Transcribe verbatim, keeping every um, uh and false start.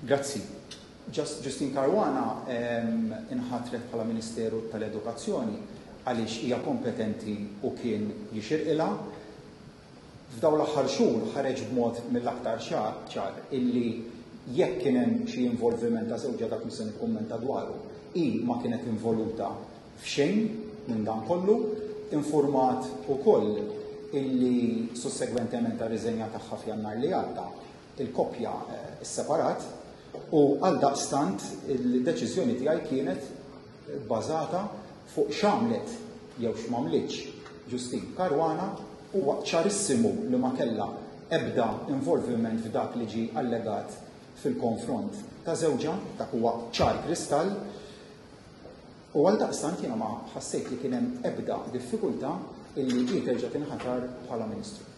Grazzi. Ġustin Caruana inħatret bħala Ministeru tal-Edukazzjoni għaliex hija kompetenti u kien jixirqilha. F'dawn l-aħħar xhur ħareġ b'mod mill-aktar ċar illi jekk kien hemm xi involviment ta' żewġa dak se nikkummenta dwaru, hi ma kienet involuta f'xejn minn dan kollu, infurmat ukoll illi sussegwentement ta' riżenja tagħha f'Jannar li għadda il-koppja sseparat u għaldaqstant il-deċiżjoni tiegħi kienet bbażata fuq x'għamlet jew x'mamlitx Ġustin Caruana huwa ċarissimu li ma kellha ebda involviment f'dak li ġie allegat fil-konfront ta' żewġa, dak huwa ċar kristall, u għaldaqstant jiena ma ħassejt li kien hemm ebda diffikultà illi hi terġa' tinħatar bħala Ministru.